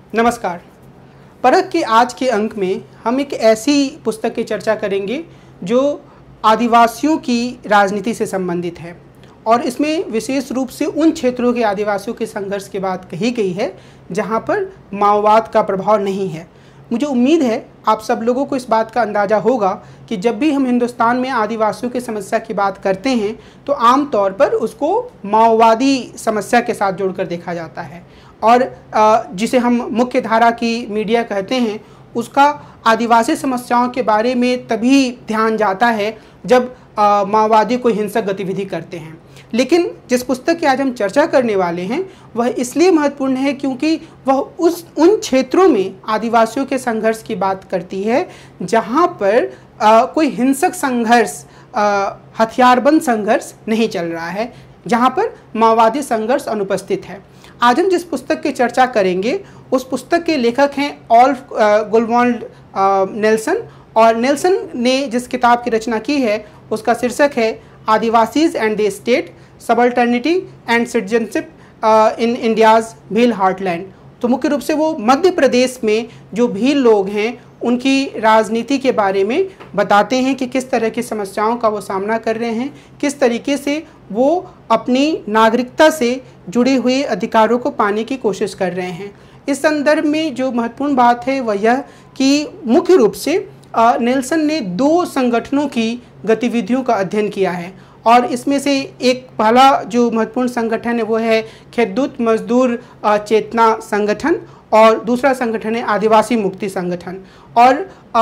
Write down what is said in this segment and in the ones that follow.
नमस्कार। परख के आज के अंक में हम एक ऐसी पुस्तक की चर्चा करेंगे जो आदिवासियों की राजनीति से संबंधित है और इसमें विशेष रूप से उन क्षेत्रों के आदिवासियों के संघर्ष की बात कही गई है जहां पर माओवाद का प्रभाव नहीं है। मुझे उम्मीद है आप सब लोगों को इस बात का अंदाज़ा होगा कि जब भी हम हिंदुस्तान में आदिवासियों की समस्या की बात करते हैं तो आम तौर पर उसको माओवादी समस्या के साथ जोड़कर देखा जाता है और जिसे हम मुख्य धारा की मीडिया कहते हैं उसका आदिवासी समस्याओं के बारे में तभी ध्यान जाता है जब माओवादी कोई हिंसक गतिविधि करते हैं। लेकिन जिस पुस्तक की आज हम चर्चा करने वाले हैं वह इसलिए महत्वपूर्ण है क्योंकि वह उन क्षेत्रों में आदिवासियों के संघर्ष की बात करती है जहां पर कोई हिंसक संघर्ष, हथियारबंद संघर्ष नहीं चल रहा है, जहां पर माओवादी संघर्ष अनुपस्थित है। आज हम जिस पुस्तक की चर्चा करेंगे उस पुस्तक के लेखक हैं ऑल्फ गुनवाल्ड नेल्सन, और नेल्सन ने जिस किताब की रचना की है उसका शीर्षक है Adivasis and the state, subalternity and citizenship in India's Bhil heartland. तो मुख्य रूप से वो मध्य प्रदेश में जो भील लोग हैं उनकी राजनीति के बारे में बताते हैं कि किस तरह की समस्याओं का वो सामना कर रहे हैं, किस तरीके से वो अपनी नागरिकता से जुड़े हुए अधिकारों को पाने की कोशिश कर रहे हैं। इस संदर्भ में जो महत्वपूर्ण बात है वह यह कि मुख्य रूप से नेल्सन ने दो संगठनों की गतिविधियों का अध्ययन किया है और इसमें से एक पहला जो महत्वपूर्ण संगठन है वो है खेतूत मजदूर चेतना संगठन और दूसरा संगठन है आदिवासी मुक्ति संगठन। और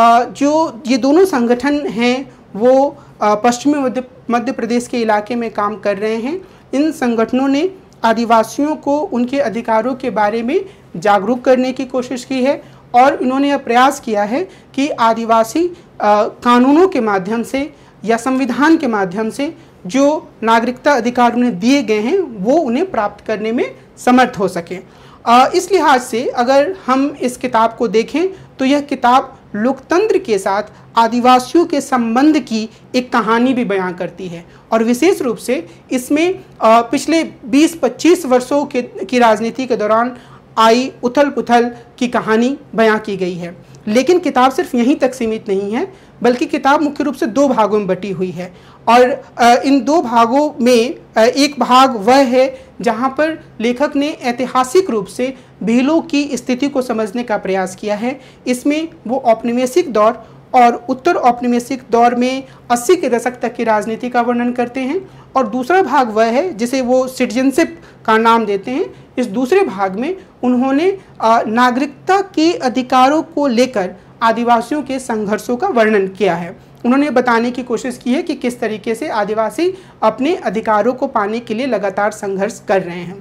जो ये दोनों संगठन हैं वो पश्चिमी मध्य प्रदेश के इलाके में काम कर रहे हैं। इन संगठनों ने आदिवासियों को उनके अधिकारों के बारे में जागरूक करने की कोशिश की है और इन्होंने यह प्रयास किया है कि आदिवासी कानूनों के माध्यम से या संविधान के माध्यम से जो नागरिकता अधिकार उन्हें दिए गए हैं वो उन्हें प्राप्त करने में समर्थ हो सके। इस लिहाज से अगर हम इस किताब को देखें तो यह किताब लोकतंत्र के साथ आदिवासियों के संबंध की एक कहानी भी बयां करती है और विशेष रूप से इसमें पिछले 20-25 वर्षों की राजनीति के दौरान आई उथल पुथल की कहानी बयां की गई है। लेकिन किताब सिर्फ यहीं तक सीमित नहीं है बल्कि किताब मुख्य रूप से दो भागों में बटी हुई है और इन दो भागों में एक भाग वह है जहां पर लेखक ने ऐतिहासिक रूप से भीलों की स्थिति को समझने का प्रयास किया है। इसमें वो औपनिवेशिक दौर और उत्तर औपनिवेशिक दौर में 80 के दशक तक की राजनीति का वर्णन करते हैं और दूसरा भाग वह है जिसे वो सिटीजनशिप का नाम देते हैं। इस दूसरे भाग में उन्होंने नागरिकता के अधिकारों को लेकर आदिवासियों के संघर्षों का वर्णन किया है। उन्होंने बताने की कोशिश की है कि किस तरीके से आदिवासी अपने अधिकारों को पाने के लिए लगातार संघर्ष कर रहे हैं।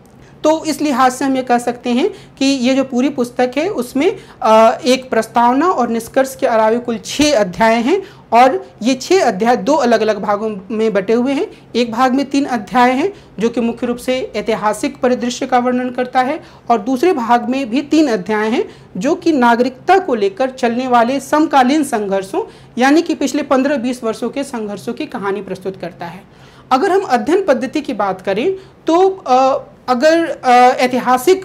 तो इस लिहाज से हम ये कह सकते हैं कि ये जो पूरी पुस्तक है उसमें एक प्रस्तावना और निष्कर्ष के अलावा कुल 6 अध्याय हैं और ये 6 अध्याय दो अलग अलग भागों में बटे हुए हैं। एक भाग में 3 अध्याय हैं जो कि मुख्य रूप से ऐतिहासिक परिदृश्य का वर्णन करता है और दूसरे भाग में भी 3 अध्याय हैं जो कि नागरिकता को लेकर चलने वाले समकालीन संघर्षों यानी कि पिछले 15-20 वर्षों के संघर्षों की कहानी प्रस्तुत करता है। अगर हम अध्ययन पद्धति की बात करें तो अगर ऐतिहासिक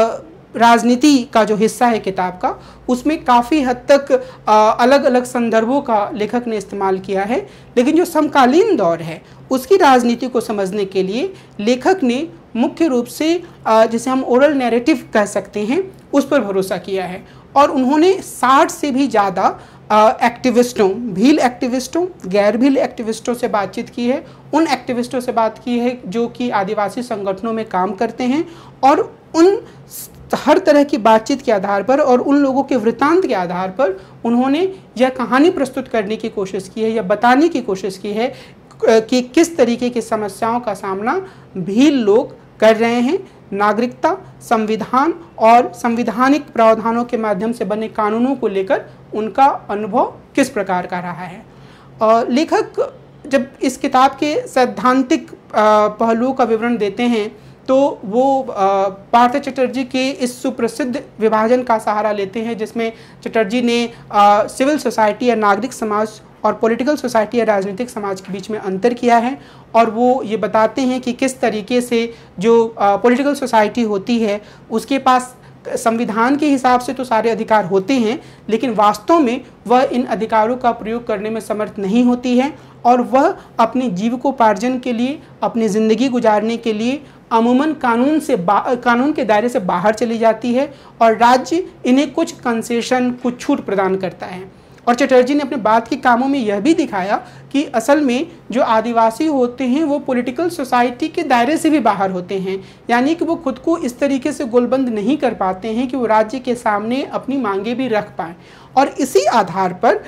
राजनीति का जो हिस्सा है किताब का उसमें काफ़ी हद तक अलग अलग संदर्भों का लेखक ने इस्तेमाल किया है, लेकिन जो समकालीन दौर है उसकी राजनीति को समझने के लिए लेखक ने मुख्य रूप से जिसे हम ओरल नैरेटिव कह सकते हैं उस पर भरोसा किया है और उन्होंने 60 से भी ज़्यादा एक्टिविस्टों, भील एक्टिविस्टों, गैर भील एक्टिविस्टों से बातचीत की है, उन एक्टिविस्टों से बात की है जो कि आदिवासी संगठनों में काम करते हैं और उन हर तरह की बातचीत के आधार पर और उन लोगों के वृत्तांत के आधार पर उन्होंने यह कहानी प्रस्तुत करने की कोशिश की है या बताने की कोशिश की है कि किस तरीके की समस्याओं का सामना भील लोग कर रहे हैं। नागरिकता, संविधान और संवैधानिक प्रावधानों के माध्यम से बने कानूनों को लेकर उनका अनुभव किस प्रकार का रहा है। लेखक जब इस किताब के सैद्धांतिक पहलुओं का विवरण देते हैं तो वो पार्थ चटर्जी के इस सुप्रसिद्ध विभाजन का सहारा लेते हैं जिसमें चटर्जी ने सिविल सोसाइटी या नागरिक समाज और पॉलिटिकल सोसाइटी या राजनीतिक समाज के बीच में अंतर किया है और वो ये बताते हैं कि किस तरीके से जो पॉलिटिकल सोसाइटी होती है उसके पास संविधान के हिसाब से तो सारे अधिकार होते हैं, लेकिन वास्तव में वह इन अधिकारों का प्रयोग करने में समर्थ नहीं होती है और वह अपने जीविकोपार्जन के लिए, अपनी ज़िंदगी गुजारने के लिए अमूमन कानून के दायरे से बाहर चली जाती है और राज्य इन्हें कुछ कंसेशन, कुछ छूट प्रदान करता है। और चटर्जी ने अपने बाद के कामों में यह भी दिखाया कि असल में जो आदिवासी होते हैं वो पॉलिटिकल सोसाइटी के दायरे से भी बाहर होते हैं, यानी कि वो खुद को इस तरीके से गोलबंद नहीं कर पाते हैं कि वो राज्य के सामने अपनी मांगे भी रख पाएँ। और इसी आधार पर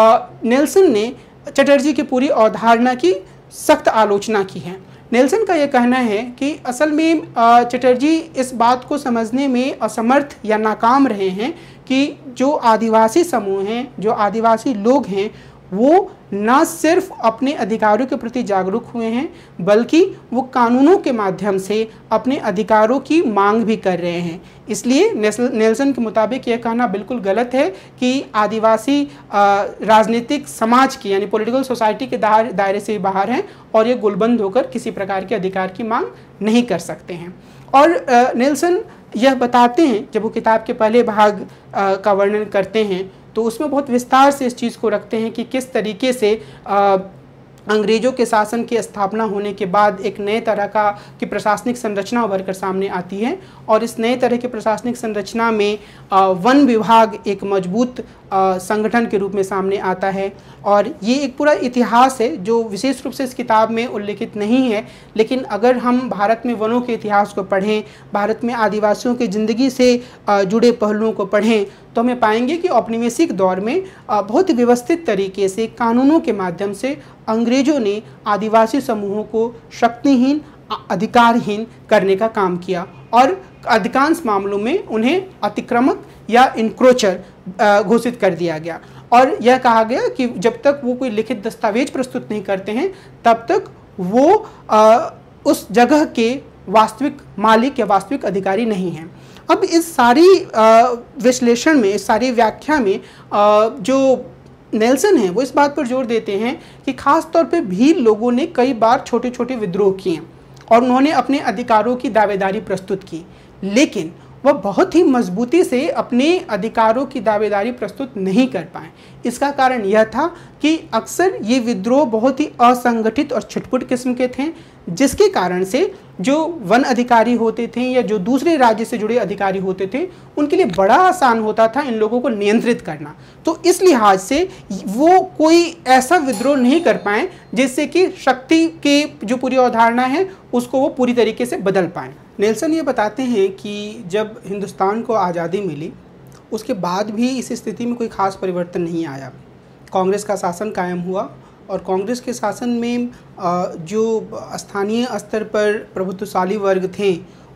नेल्सन ने चटर्जी की पूरी अवधारणा की सख्त आलोचना की है। नेल्सन का यह कहना है कि असल में चटर्जी इस बात को समझने में असमर्थ या नाकाम रहे हैं कि जो आदिवासी समूह हैं, जो आदिवासी लोग हैं, वो न सिर्फ अपने अधिकारों के प्रति जागरूक हुए हैं, बल्कि वो कानूनों के माध्यम से अपने अधिकारों की मांग भी कर रहे हैं। इसलिए नेल्सन के मुताबिक यह कहना बिल्कुल गलत है कि आदिवासी राजनीतिक समाज की, यानी पॉलिटिकल सोसाइटी के दायरे से बाहर हैं और ये गुलबंद होकर किसी प्रकार के अधिकार की मांग नहीं कर सकते हैं। और नेल्सन यह बताते हैं, जब वो किताब के पहले भाग का वर्णन करते हैं तो उसमें बहुत विस्तार से इस चीज़ को रखते हैं कि किस तरीके से अंग्रेज़ों के शासन की स्थापना होने के बाद एक नए तरह की प्रशासनिक संरचना उभर कर सामने आती है और इस नए तरह की प्रशासनिक संरचना में वन विभाग एक मजबूत संगठन के रूप में सामने आता है। और ये एक पूरा इतिहास है जो विशेष रूप से इस किताब में उल्लेखित नहीं है, लेकिन अगर हम भारत में वनों के इतिहास को पढ़ें, भारत में आदिवासियों की ज़िंदगी से जुड़े पहलुओं को पढ़ें, तो हमें पाएंगे कि औपनिवेशिक दौर में बहुत ही व्यवस्थित तरीके से कानूनों के माध्यम से अंग्रेज़ों ने आदिवासी समूहों को शक्तिहीन, अधिकारहीन करने का काम किया और अधिकांश मामलों में उन्हें अतिक्रमक या इंक्रोचर घोषित कर दिया गया। और यह कहा गया कि जब तक वो कोई लिखित दस्तावेज प्रस्तुत नहीं करते हैं तब तक वो उस जगह के वास्तविक मालिक या वास्तविक अधिकारी नहीं हैं। अब इस सारी विश्लेषण में, इस सारी व्याख्या में जो नेल्सन है वो इस बात पर जोर देते हैं कि खास तौर पे भील लोगों ने कई बार छोटे छोटे विद्रोह किए और उन्होंने अपने अधिकारों की दावेदारी प्रस्तुत की, लेकिन वह बहुत ही मजबूती से अपने अधिकारों की दावेदारी प्रस्तुत नहीं कर पाए। इसका कारण यह था कि अक्सर ये विद्रोह बहुत ही असंगठित और छुटपुट किस्म के थे, जिसके कारण से जो वन अधिकारी होते थे या जो दूसरे राज्य से जुड़े अधिकारी होते थे उनके लिए बड़ा आसान होता था इन लोगों को नियंत्रित करना। तो इस लिहाज से वो कोई ऐसा विद्रोह नहीं कर पाए जिससे कि शक्ति के जो पूरी अवधारणा है उसको वो पूरी तरीके से बदल पाएँ। नेल्सन ये बताते हैं कि जब हिंदुस्तान को आज़ादी मिली उसके बाद भी इस स्थिति में कोई ख़ास परिवर्तन नहीं आया। कांग्रेस का शासन कायम हुआ और कांग्रेस के शासन में जो स्थानीय स्तर पर प्रभुत्वशाली वर्ग थे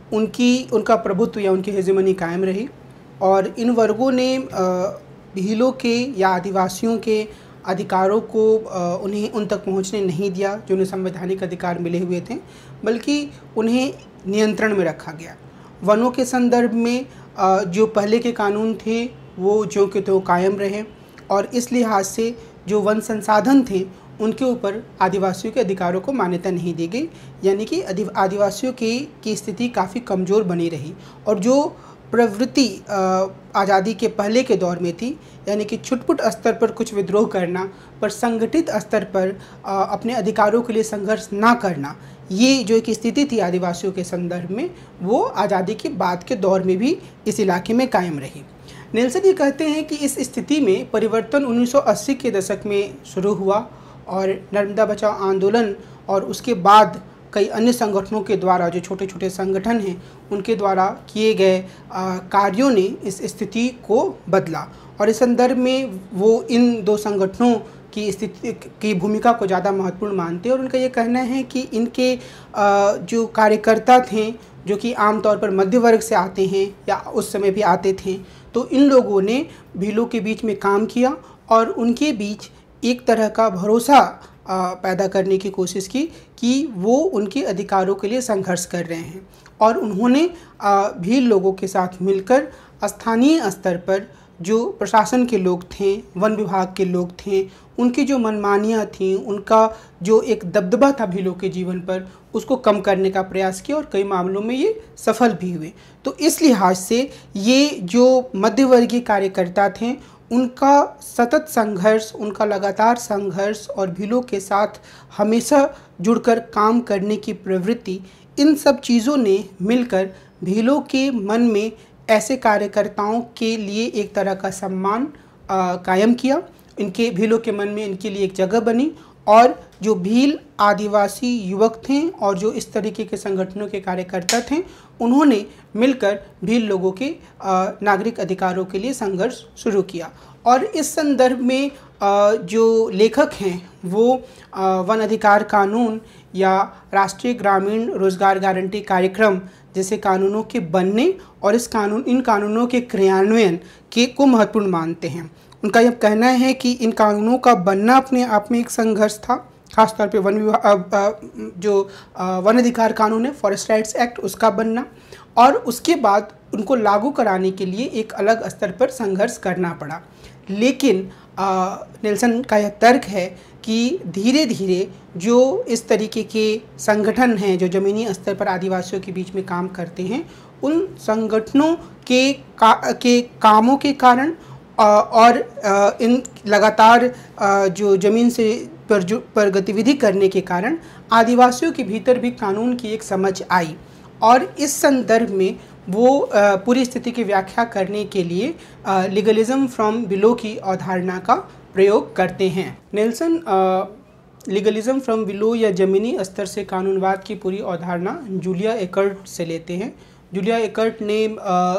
उनका प्रभुत्व या उनकी हेजेमनी कायम रही और इन वर्गों ने भीलों के या आदिवासियों के अधिकारों को उन्हें उन तक पहुंचने नहीं दिया जो उन्हें संवैधानिक अधिकार मिले हुए थे, बल्कि उन्हें नियंत्रण में रखा गया। वनों के संदर्भ में जो पहले के कानून थे वो जो के तो कायम रहे और इस लिहाज से जो वन संसाधन थे उनके ऊपर आदिवासियों के अधिकारों को मान्यता नहीं दी गई, यानी कि आदिवासियों की स्थिति काफ़ी कमज़ोर बनी रही। और जो प्रवृत्ति आज़ादी के पहले के दौर में थी, यानी कि छुटपुट स्तर पर कुछ विद्रोह करना पर संगठित स्तर पर अपने अधिकारों के लिए संघर्ष ना करना, ये जो एक स्थिति थी आदिवासियों के संदर्भ में वो आज़ादी के बाद के दौर में भी इस इलाके में कायम रही। नेल्सन ये कहते हैं कि इस स्थिति में परिवर्तन 1980 के दशक में शुरू हुआ और नर्मदा बचाओ आंदोलन और उसके बाद कई अन्य संगठनों के द्वारा, जो छोटे छोटे संगठन हैं उनके द्वारा किए गए कार्यों ने इस स्थिति को बदला। और इस संदर्भ में वो इन दो संगठनों की स्थिति की भूमिका को ज़्यादा महत्वपूर्ण मानते हैं और उनका ये कहना है कि इनके जो कार्यकर्ता थे जो कि आमतौर पर मध्य वर्ग से आते हैं या उस समय भी आते थे, तो इन लोगों ने भीलों के बीच में काम किया और उनके बीच एक तरह का भरोसा पैदा करने की कोशिश की कि वो उनके अधिकारों के लिए संघर्ष कर रहे हैं। और उन्होंने भील लोगों के साथ मिलकर स्थानीय स्तर पर जो प्रशासन के लोग थे, वन विभाग के लोग थे, उनकी जो मनमानियाँ थीं, उनका जो एक दबदबा था भीलों के जीवन पर, उसको कम करने का प्रयास किया और कई मामलों में ये सफल भी हुए। तो इस लिहाज से ये जो मध्यवर्गीय कार्यकर्ता थे, उनका सतत संघर्ष, उनका लगातार संघर्ष और भीलों के साथ हमेशा जुड़कर काम करने की प्रवृत्ति, इन सब चीज़ों ने मिलकर भीलों के मन में ऐसे कार्यकर्ताओं के लिए एक तरह का सम्मान कायम किया। इनके भीलों के मन में इनके लिए एक जगह बनी और जो भील आदिवासी युवक थे और जो इस तरीके के संगठनों के कार्यकर्ता थे, उन्होंने मिलकर भील लोगों के नागरिक अधिकारों के लिए संघर्ष शुरू किया। और इस संदर्भ में जो लेखक हैं वो वन अधिकार कानून या राष्ट्रीय ग्रामीण रोजगार गारंटी कार्यक्रम जैसे कानूनों के बनने और इन कानूनों के क्रियान्वयन को महत्वपूर्ण मानते हैं। उनका यह कहना है कि इन कानूनों का बनना अपने आप में एक संघर्ष था, खासतौर पे वन अधिकार कानून है, फॉरेस्ट राइट्स एक्ट, उसका बनना, और उसके बाद उनको लागू कराने के लिए एक अलग स्तर पर संघर्ष करना पड़ा। लेकिन नेल्सन का यह तर्क है कि धीरे धीरे जो इस तरीके के संगठन हैं जो ज़मीनी स्तर पर आदिवासियों के बीच में काम करते हैं, उन संगठनों के कामों के कारण और इन लगातार जो ज़मीन से पर गतिविधि करने के कारण आदिवासियों के भीतर भी कानून की एक समझ आई और इस संदर्भ में वो पूरी स्थिति की व्याख्या करने के लिए लीगलिज्म फ्रॉम बिलो की अवधारणा का प्रयोग करते हैं। नेल्सन लीगलिज्म फ्रॉम बिलो या ज़मीनी स्तर से कानूनवाद की पूरी अवधारणा जूलिया एकर्ट से लेते हैं। जूलिया एकर्ट ने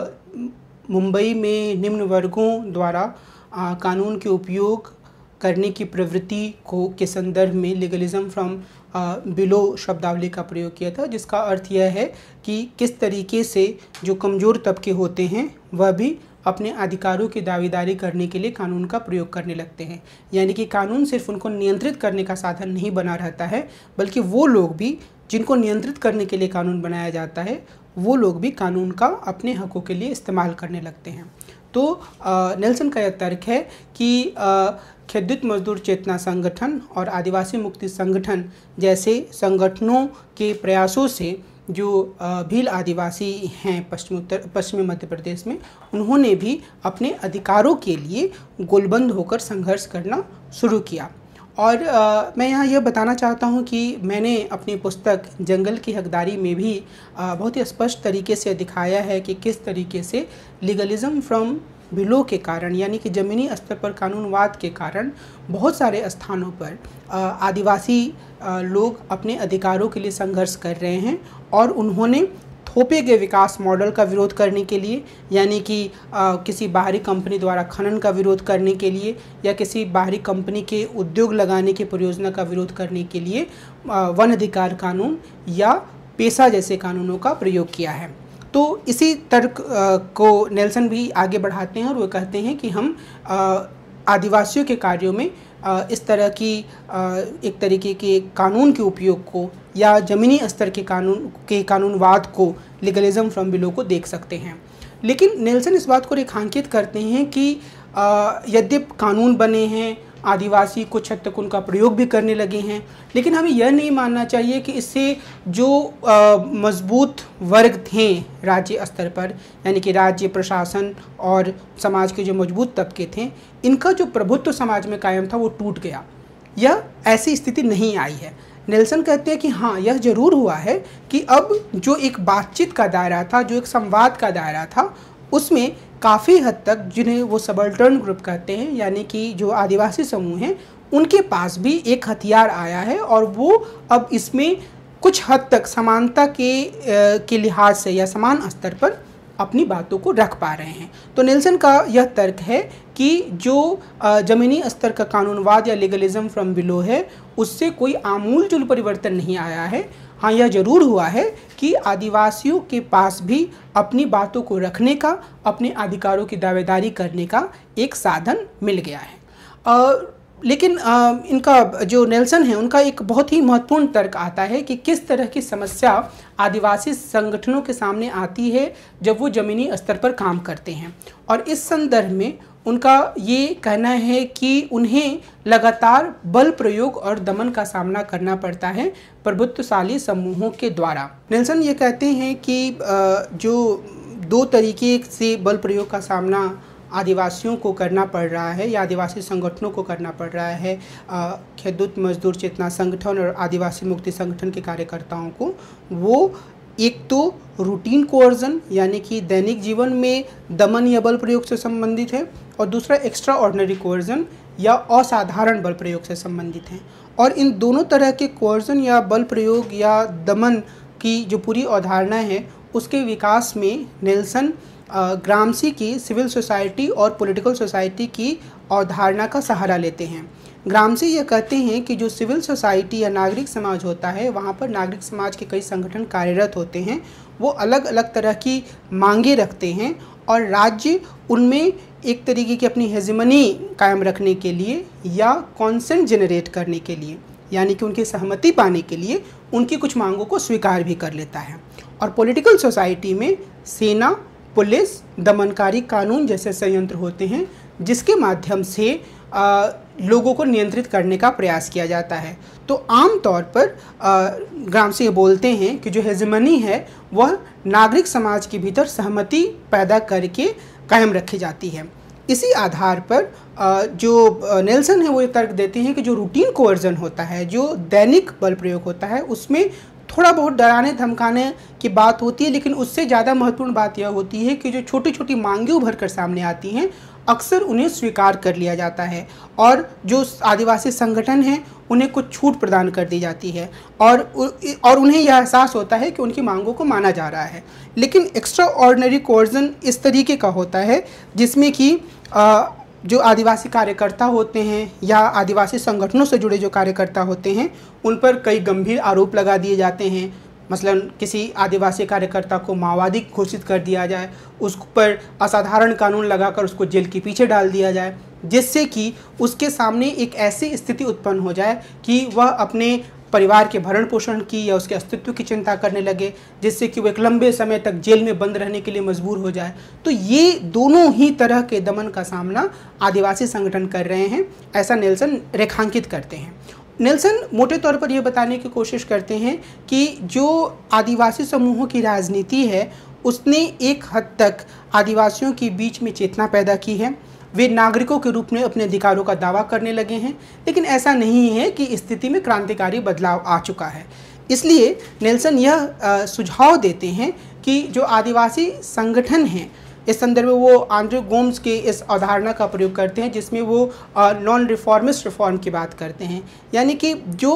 मुंबई में निम्न वर्गों द्वारा कानून के उपयोग करने की प्रवृत्ति के संदर्भ में लीगलिज्म फ्रॉम बिलो शब्दावली का प्रयोग किया था, जिसका अर्थ यह है कि किस तरीके से जो कमज़ोर तबके होते हैं वह भी अपने अधिकारों की दावेदारी करने के लिए कानून का प्रयोग करने लगते हैं। यानी कि कानून सिर्फ उनको नियंत्रित करने का साधन नहीं बना रहता है, बल्कि वो लोग भी जिनको नियंत्रित करने के लिए कानून बनाया जाता है, वो लोग भी कानून का अपने हकों के लिए इस्तेमाल करने लगते हैं। तो नेल्सन का यह तर्क है कि खेदित मजदूर चेतना संगठन और आदिवासी मुक्ति संगठन जैसे संगठनों के प्रयासों से जो भील आदिवासी हैं पश्चिमी मध्य प्रदेश में, उन्होंने भी अपने अधिकारों के लिए गोलबंद होकर संघर्ष करना शुरू किया। और मैं यहाँ यह बताना चाहता हूँ कि मैंने अपनी पुस्तक जंगल की हकदारी में भी बहुत ही स्पष्ट तरीके से दिखाया है कि किस तरीके से लीगलिज्म फ्रॉम बिलो के कारण, यानी कि ज़मीनी स्तर पर कानूनवाद के कारण बहुत सारे स्थानों पर आदिवासी लोग अपने अधिकारों के लिए संघर्ष कर रहे हैं और उन्होंने थोपे गए विकास मॉडल का विरोध करने के लिए, यानी कि किसी बाहरी कंपनी द्वारा खनन का विरोध करने के लिए या किसी बाहरी कंपनी के उद्योग लगाने की परियोजना का विरोध करने के लिए वन अधिकार कानून या पेशा जैसे कानूनों का प्रयोग किया है। तो इसी तर्क को नेल्सन भी आगे बढ़ाते हैं और वो कहते हैं कि हम आदिवासियों के कार्यों में इस तरह की एक तरीके के कानून के उपयोग को या ज़मीनी स्तर के कानूनवाद को, लीगलिज्म फ्रॉम बिलो को देख सकते हैं। लेकिन नेल्सन इस बात को रेखांकित करते हैं कि यद्यपि कानून बने हैं, आदिवासी कुछ हद तक उनका प्रयोग भी करने लगे हैं, लेकिन हमें यह नहीं मानना चाहिए कि इससे जो मजबूत वर्ग थे राज्य स्तर पर, यानी कि राज्य प्रशासन और समाज के जो मजबूत तबके थे, इनका जो प्रभुत्व समाज में कायम था वो टूट गया। यह ऐसी स्थिति नहीं आई है। नेल्सन कहते हैं कि हाँ, यह जरूर हुआ है कि अब जो एक बातचीत का दायरा था, जो एक संवाद का दायरा था, उसमें काफ़ी हद तक जिन्हें वो सबल्टर्न ग्रुप कहते हैं, यानी कि जो आदिवासी समूह हैं, उनके पास भी एक हथियार आया है और वो अब इसमें कुछ हद तक समानता के लिहाज से या समान स्तर पर अपनी बातों को रख पा रहे हैं। तो नेल्सन का यह तर्क है कि जो ज़मीनी स्तर का कानूनवाद या लीगलिज्म फ्रॉम बिलो है, उससे कोई आमूलचूल परिवर्तन नहीं आया है। हाँ, यह जरूर हुआ है कि आदिवासियों के पास भी अपनी बातों को रखने का, अपने अधिकारों की दावेदारी करने का एक साधन मिल गया है। लेकिन इनका जो नेल्सन है उनका एक बहुत ही महत्वपूर्ण तर्क आता है कि किस तरह की समस्या आदिवासी संगठनों के सामने आती है जब वो ज़मीनी स्तर पर काम करते हैं। और इस संदर्भ में उनका ये कहना है कि उन्हें लगातार बल प्रयोग और दमन का सामना करना पड़ता है प्रभुत्वशाली समूहों के द्वारा। नेल्सन ये कहते हैं कि जो दो तरीके से बल प्रयोग का सामना आदिवासियों को करना पड़ रहा है या आदिवासी संगठनों को करना पड़ रहा है, खेदूत मजदूर चेतना संगठन और आदिवासी मुक्ति संगठन के कार्यकर्ताओं को, वो एक तो रूटीन कोर्जन यानी कि दैनिक जीवन में दमन या बल प्रयोग से संबंधित है, और दूसरा एक्स्ट्रा ऑर्डिनरी कोर्जन या असाधारण बल प्रयोग से संबंधित है। और इन दोनों तरह के कोर्जन या बल प्रयोग या दमन की जो पूरी अवधारणा है उसके विकास में नेल्सन ग्रामसी की सिविल सोसाइटी और पॉलिटिकल सोसाइटी की अवधारणा का सहारा लेते हैं। ग्रामसी ये कहते हैं कि जो सिविल सोसाइटी या नागरिक समाज होता है वहाँ पर नागरिक समाज के कई संगठन कार्यरत होते हैं, वो अलग अलग तरह की मांगे रखते हैं और राज्य उनमें एक तरीके की अपनी हेजेमनी कायम रखने के लिए या कॉन्सेंट जनरेट करने के लिए यानी कि उनकी सहमति पाने के लिए उनकी कुछ मांगों को स्वीकार भी कर लेता है। और पॉलिटिकल सोसाइटी में सेना, पुलिस, दमनकारी कानून जैसे संयंत्र होते हैं जिसके माध्यम से लोगों को नियंत्रित करने का प्रयास किया जाता है। तो आम तौर पर ग्रामसी बोलते हैं कि जो हेजेमनी है वह नागरिक समाज के भीतर सहमति पैदा करके कायम रखी जाती है। इसी आधार पर जो नेल्सन है वो ये तर्क देते हैं कि जो रूटीन कोर्जन होता है, जो दैनिक बल प्रयोग होता है, उसमें थोड़ा बहुत डराने धमकाने की बात होती है, लेकिन उससे ज़्यादा महत्वपूर्ण बात यह होती है कि जो छोटी छोटी मांगें उभर कर सामने आती हैं अक्सर उन्हें स्वीकार कर लिया जाता है और जो आदिवासी संगठन हैं उन्हें कुछ छूट प्रदान कर दी जाती है और उन्हें यह एहसास होता है कि उनकी मांगों को माना जा रहा है। लेकिन एक्स्ट्रा ऑर्डिनरी कोर्जन इस तरीके का होता है जिसमें कि जो आदिवासी कार्यकर्ता होते हैं या आदिवासी संगठनों से जुड़े जो कार्यकर्ता होते हैं उन पर कई गंभीर आरोप लगा दिए जाते हैं। मसलन किसी आदिवासी कार्यकर्ता को माओवादी घोषित कर दिया जाए, उस पर असाधारण कानून लगाकर उसको जेल के पीछे डाल दिया जाए, जिससे कि उसके सामने एक ऐसी स्थिति उत्पन्न हो जाए कि वह अपने परिवार के भरण पोषण की या उसके अस्तित्व की चिंता करने लगे, जिससे कि वो एक लंबे समय तक जेल में बंद रहने के लिए मजबूर हो जाए। तो ये दोनों ही तरह के दमन का सामना आदिवासी संगठन कर रहे हैं, ऐसा नेल्सन रेखांकित करते हैं। नेल्सन मोटे तौर पर यह बताने की कोशिश करते हैं कि जो आदिवासी समूहों की राजनीति है उसने एक हद तक आदिवासियों के बीच में चेतना पैदा की है। वे नागरिकों के रूप में अपने अधिकारों का दावा करने लगे हैं, लेकिन ऐसा नहीं है कि स्थिति में क्रांतिकारी बदलाव आ चुका है। इसलिए नेल्सन यह सुझाव देते हैं कि जो आदिवासी संगठन हैं, इस संदर्भ में वो आंड्रे गोम्स के इस अवधारणा का प्रयोग करते हैं जिसमें वो नॉन रिफॉर्मिस्ट रिफॉर्म की बात करते हैं, यानी कि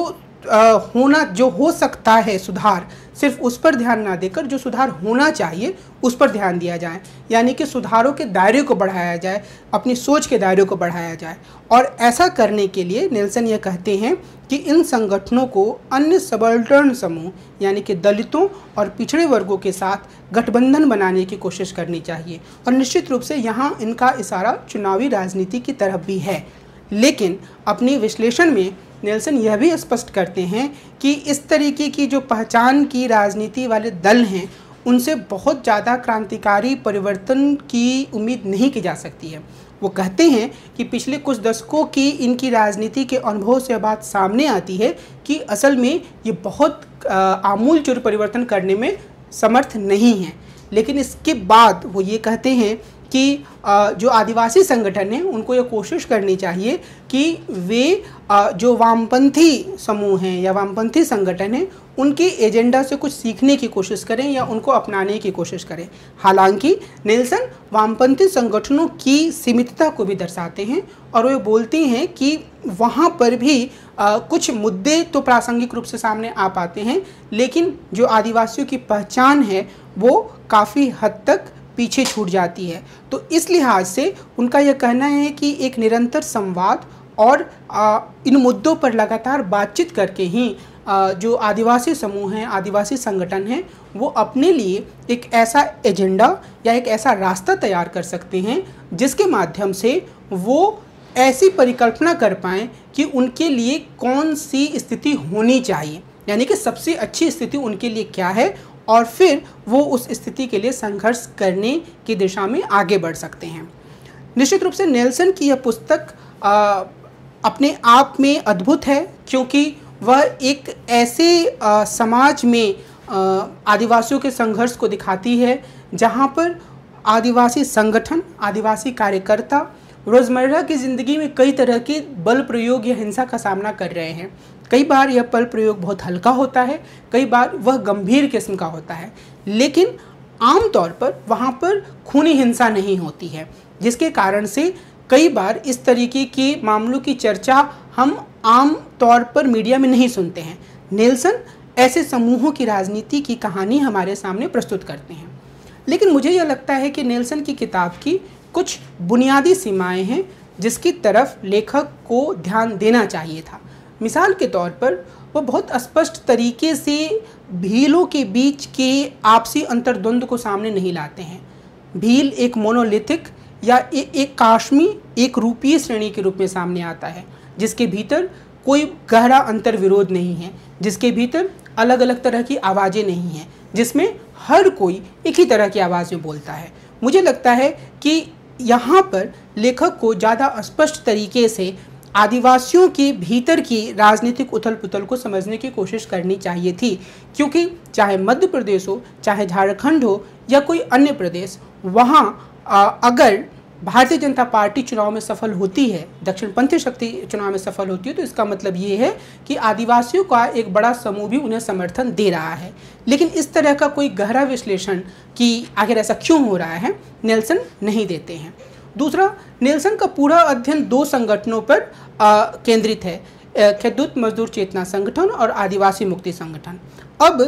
जो हो सकता है सुधार, सिर्फ उस पर ध्यान ना देकर जो सुधार होना चाहिए उस पर ध्यान दिया जाए, यानी कि सुधारों के दायरे को बढ़ाया जाए, अपनी सोच के दायरे को बढ़ाया जाए। और ऐसा करने के लिए नेल्सन ये कहते हैं कि इन संगठनों को अन्य सबल्टर्न समूह यानी कि दलितों और पिछड़े वर्गों के साथ गठबंधन बनाने की कोशिश करनी चाहिए। और निश्चित रूप से यहाँ इनका इशारा चुनावी राजनीति की तरफ भी है, लेकिन अपनी विश्लेषण में नेल्सन यह भी स्पष्ट करते हैं कि इस तरीके की जो पहचान की राजनीति वाले दल हैं उनसे बहुत ज़्यादा क्रांतिकारी परिवर्तन की उम्मीद नहीं की जा सकती है। वो कहते हैं कि पिछले कुछ दशकों की इनकी राजनीति के अनुभव से बात सामने आती है कि असल में ये बहुत आमूलचूल परिवर्तन करने में समर्थ नहीं है। लेकिन इसके बाद वो ये कहते हैं कि जो आदिवासी संगठन हैं उनको ये कोशिश करनी चाहिए कि वे जो वामपंथी समूह हैं या वामपंथी संगठन हैं उनके एजेंडा से कुछ सीखने की कोशिश करें या उनको अपनाने की कोशिश करें। हालांकि नेल्सन वामपंथी संगठनों की सीमितता को भी दर्शाते हैं और वे बोलते हैं कि वहाँ पर भी कुछ मुद्दे तो प्रासंगिक रूप से सामने आ पाते हैं, लेकिन जो आदिवासियों की पहचान है वो काफ़ी हद तक पीछे छूट जाती है। तो इस लिहाज से उनका यह कहना है कि एक निरंतर संवाद और इन मुद्दों पर लगातार बातचीत करके ही जो आदिवासी समूह हैं, आदिवासी संगठन हैं, वो अपने लिए एक ऐसा एजेंडा या एक ऐसा रास्ता तैयार कर सकते हैं जिसके माध्यम से वो ऐसी परिकल्पना कर पाएँ कि उनके लिए कौन सी स्थिति होनी चाहिए, यानी कि सबसे अच्छी स्थिति उनके लिए क्या है, और फिर वो उस स्थिति के लिए संघर्ष करने की दिशा में आगे बढ़ सकते हैं। निश्चित रूप से नेल्सन की यह पुस्तक अपने आप में अद्भुत है, क्योंकि वह एक ऐसे समाज में आदिवासियों के संघर्ष को दिखाती है जहाँ पर आदिवासी संगठन, आदिवासी कार्यकर्ता रोज़मर्रा की ज़िंदगी में कई तरह के बल प्रयोग या हिंसा का सामना कर रहे हैं। कई बार यह बल प्रयोग बहुत हल्का होता है, कई बार वह गंभीर किस्म का होता है, लेकिन आमतौर पर वहाँ पर खूनी हिंसा नहीं होती है, जिसके कारण से कई बार इस तरीके के मामलों की चर्चा हम आम तौर पर मीडिया में नहीं सुनते हैं। नेल्सन ऐसे समूहों की राजनीति की कहानी हमारे सामने प्रस्तुत करते हैं। लेकिन मुझे यह लगता है कि नेल्सन की किताब की कुछ बुनियादी सीमाएं हैं जिसकी तरफ लेखक को ध्यान देना चाहिए था। मिसाल के तौर पर वह बहुत स्पष्ट तरीके से भीलों के बीच के आपसी अंतर्द्वंद को सामने नहीं लाते हैं। भील एक मोनोलिथिक या एक काश्मी, एक रूपीय श्रेणी के रूप में सामने आता है, जिसके भीतर कोई गहरा अंतर्विरोध नहीं है, जिसके भीतर अलग अलग तरह की आवाज़ें नहीं हैं, जिसमें हर कोई एक ही तरह की आवाज़ में बोलता है। मुझे लगता है कि यहाँ पर लेखक को ज़्यादा स्पष्ट तरीके से आदिवासियों के भीतर की राजनीतिक उथल पुथल को समझने की कोशिश करनी चाहिए थी, क्योंकि चाहे मध्य प्रदेश हो, चाहे झारखंड हो या कोई अन्य प्रदेश, वहाँ अगर भारतीय जनता पार्टी चुनाव में सफल होती है, दक्षिणपंथी शक्ति चुनाव में सफल होती है, तो इसका मतलब ये है कि आदिवासियों का एक बड़ा समूह भी उन्हें समर्थन दे रहा है। लेकिन इस तरह का कोई गहरा विश्लेषण कि आखिर ऐसा क्यों हो रहा है, नेल्सन नहीं देते हैं। दूसरा, नेल्सन का पूरा अध्ययन दो संगठनों पर केंद्रित है, खेतूत मजदूर चेतना संगठन और आदिवासी मुक्ति संगठन। अब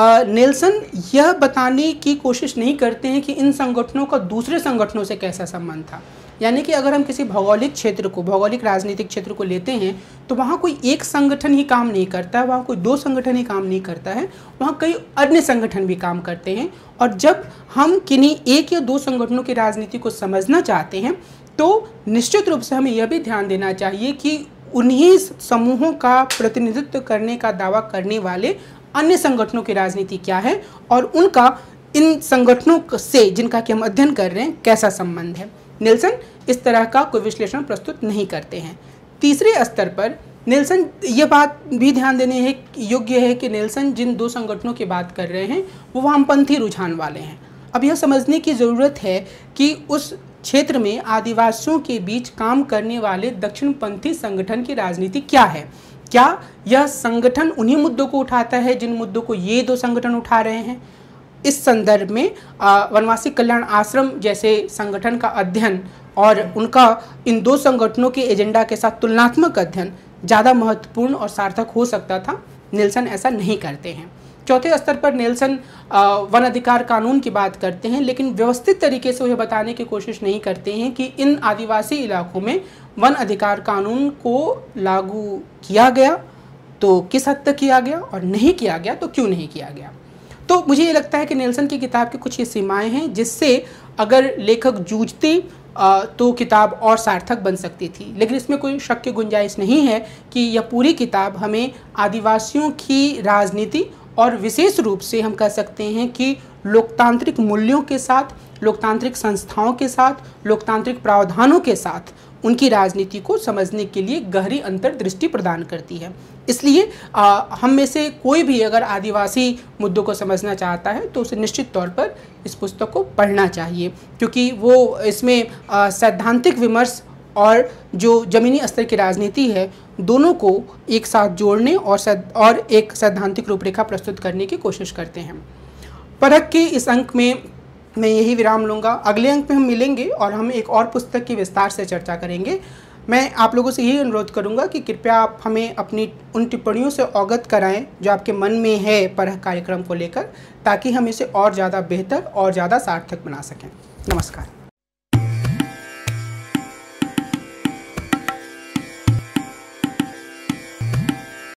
नेल्सन यह बताने की कोशिश नहीं करते हैं कि इन संगठनों का दूसरे संगठनों से कैसा संबंध था। यानी कि अगर हम किसी भौगोलिक क्षेत्र को, भौगोलिक राजनीतिक क्षेत्र को लेते हैं, तो वहाँ कोई एक संगठन ही काम नहीं करता है, वहाँ कोई दो संगठन ही काम नहीं करता है, वहाँ कई अन्य संगठन भी काम करते हैं। और जब हम किन्हीं एक या दो संगठनों की राजनीति को समझना चाहते हैं, तो निश्चित रूप से हमें यह भी ध्यान देना चाहिए कि उन्हीं समूहों का प्रतिनिधित्व करने का दावा करने वाले अन्य संगठनों की राजनीति क्या है और उनका इन संगठनों से, जिनका कि हम अध्ययन कर रहे हैं, कैसा संबंध है। नेल्सन इस तरह का कोई विश्लेषण प्रस्तुत नहीं करते हैं। तीसरे स्तर पर नेल्सन ये बात भी ध्यान देने योग्य है कि नेल्सन जिन दो संगठनों की बात कर रहे हैं वो वामपंथी रुझान वाले हैं। अब यह समझने की ज़रूरत है कि उस क्षेत्र में आदिवासियों के बीच काम करने वाले दक्षिणपंथी संगठन की राजनीति क्या है। क्या यह संगठन उन्हीं मुद्दों को उठाता है जिन मुद्दों को ये दो संगठन उठा रहे हैं। इस संदर्भ में वनवासी कल्याण आश्रम जैसे संगठन का अध्ययन और उनका इन दो संगठनों के एजेंडा के साथ तुलनात्मक अध्ययन ज़्यादा महत्वपूर्ण और सार्थक हो सकता था। नेल्सन ऐसा नहीं करते हैं। चौथे स्तर पर नेल्सन वन अधिकार कानून की बात करते हैं, लेकिन व्यवस्थित तरीके से वह बताने की कोशिश नहीं करते हैं कि इन आदिवासी इलाकों में वन अधिकार कानून को लागू किया गया तो किस हद तक किया गया और नहीं किया गया तो क्यों नहीं किया गया। तो मुझे ये लगता है कि नेल्सन की किताब की कुछ ये सीमाएं हैं जिससे अगर लेखक जूझते तो किताब और सार्थक बन सकती थी। लेकिन इसमें कोई शक की गुंजाइश नहीं है कि यह पूरी किताब हमें आदिवासियों की राजनीति और विशेष रूप से हम कह सकते हैं कि लोकतांत्रिक मूल्यों के साथ, लोकतांत्रिक संस्थाओं के साथ, लोकतांत्रिक प्रावधानों के साथ उनकी राजनीति को समझने के लिए गहरी अंतर्दृष्टि प्रदान करती है। इसलिए हम में से कोई भी अगर आदिवासी मुद्दों को समझना चाहता है तो उसे निश्चित तौर पर इस पुस्तक को पढ़ना चाहिए, क्योंकि वो इसमें सैद्धांतिक विमर्श और जो ज़मीनी स्तर की राजनीति है दोनों को एक साथ जोड़ने और एक सैद्धांतिक रूपरेखा प्रस्तुत करने की कोशिश करते हैं। परख के इस अंक में मैं यही विराम लूँगा। अगले अंक में हम मिलेंगे और हम एक और पुस्तक की विस्तार से चर्चा करेंगे। मैं आप लोगों से यही अनुरोध करूँगा कि कृपया आप हमें अपनी उन टिप्पणियों से अवगत कराएं जो आपके मन में है परख कार्यक्रम को लेकर, ताकि हम इसे और ज़्यादा बेहतर और ज़्यादा सार्थक बना सकें। नमस्कार।